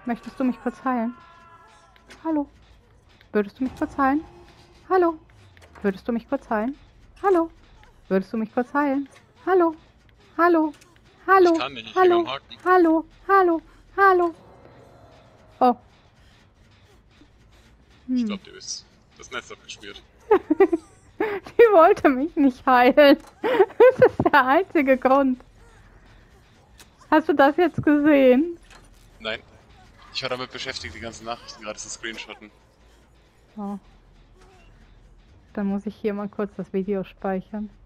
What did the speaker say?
Möchtest du mich kurz heilen? Hallo? Würdest du mich kurz heilen? Hallo? Würdest du mich kurz heilen? Hallo? Würdest du mich kurz heilen? Hallo? Hallo? Ich Hallo? kann nicht, ich hänge am Hallo? Haken. Hallo? Hallo? Hallo? Oh. Ich Hm. glaube, dir ist das Netz abgeschmiert. Die wollte mich nicht heilen. Das ist der einzige Grund. Hast du das jetzt gesehen? Nein, ich war damit beschäftigt, die ganzen Nachrichten gerade zu screenshotten. Oh. Dann muss ich hier mal kurz das Video speichern.